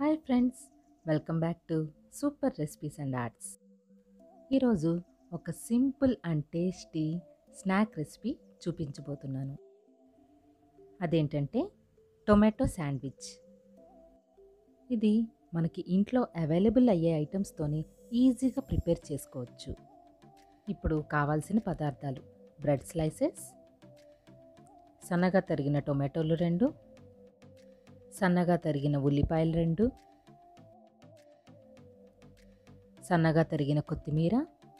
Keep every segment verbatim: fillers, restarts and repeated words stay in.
Hi friends, welcome back to Super Recipes and Arts. ఈరోజు ఒక simple and tasty snack recipe చూపించబోతున్నాను. అదేంటంటే tomato sandwich. ఇది మనకి ఇంట్లో అవైలబుల్ అయ్యే ఐటమ్స్తోని ఈజీగా ప్రిపేర్ చేసుకోవచ్చు. ఇప్పుడు కావాల్సిన పదార్థాలు: బ్రెడ్ స్లైసెస్, సన్నగా తరిగిన టొమాటోలు రెండు, సన్నగా తరిగిన ఉల్లిపాయలు రెండు, సన్నగా తరిగిన కొత్తిమీర,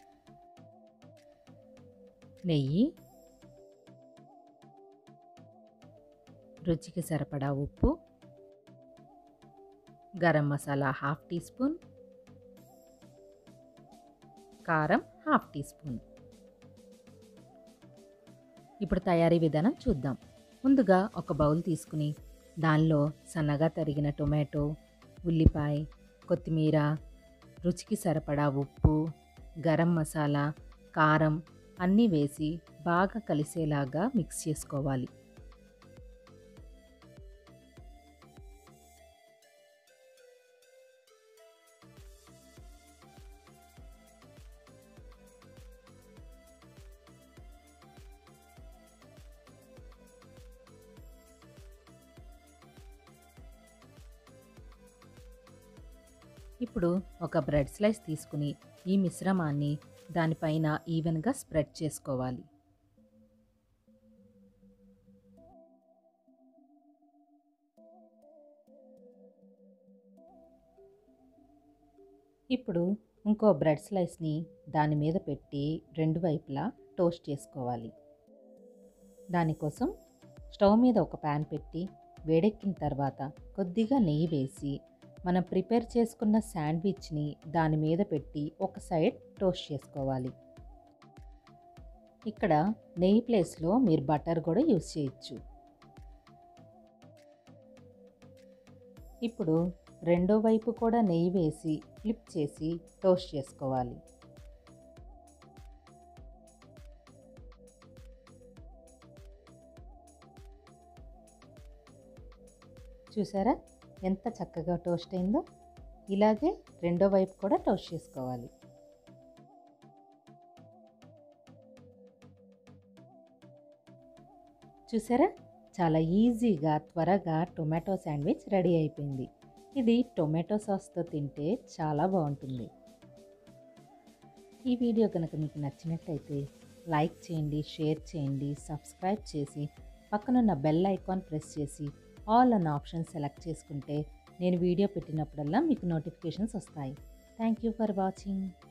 నెయ్యి, రుచికి సరిపడా ఉప్పు, garam masala half teaspoon, కారం హాఫ్ టీ స్పూన్. ఇప్పుడు తయారీ విధానం చూద్దాం. ముందుగా ఒక బౌల్ తీసుకుని దానిలో సన్నగా తరిగిన టొమాటో, ఉల్లిపాయ, కొత్తిమీర, రుచికి సరిపడా ఉప్పు, గరం మసాలా, కారం అన్నీ వేసి బాగా కలిసేలాగా మిక్స్ చేసుకోవాలి. ఇప్పుడు ఒక బ్రెడ్ స్లైస్ తీసుకుని ఈ మిశ్రమాన్ని దానిపైన ఈవెన్గా స్ప్రెడ్ చేసుకోవాలి. ఇప్పుడు ఇంకో బ్రెడ్ స్లైస్ని దాని మీద పెట్టి రెండు వైపులా టోస్ట్ చేసుకోవాలి. దానికోసం స్టవ్ మీద ఒక ప్యాన్ పెట్టి వేడెక్కిన తర్వాత కొద్దిగా నెయ్యి వేసి మనం ప్రిపేర్ చేసుకున్న శాండ్విచ్ని దాని మీద పెట్టి ఒక సైడ్ టోస్ట్ చేసుకోవాలి. ఇక్కడ నెయ్యి ప్లేస్లో మీరు బటర్ కూడా యూస్ చేయొచ్చు. ఇప్పుడు రెండో వైపు కూడా నెయ్యి వేసి ఫ్లిప్ చేసి టోస్ట్ చేసుకోవాలి. చూసారా ఎంత చక్కగా టోస్ట్ అయిందో? ఇలాగే రెండో వైపు కూడా టోస్ట్ చేసుకోవాలి. చూసారా, చాలా ఈజీగా త్వరగా టొమాటో శాండ్విచ్ రెడీ అయిపోయింది. ఇది టొమాటో సాస్తో తింటే చాలా బాగుంటుంది. ఈ వీడియో కనుక మీకు నచ్చినట్టయితే లైక్ చేయండి, షేర్ చేయండి, సబ్స్క్రైబ్ చేసి పక్కనున్న బెల్ ఐకాన్ ప్రెస్ చేసి ఆల్ అన్న ఆప్షన్ సెలెక్ట్ చేసుకుంటే నేను వీడియో పెట్టినప్పుడల్లా మీకు నోటిఫికేషన్స్ వస్తాయి. Thank you for watching.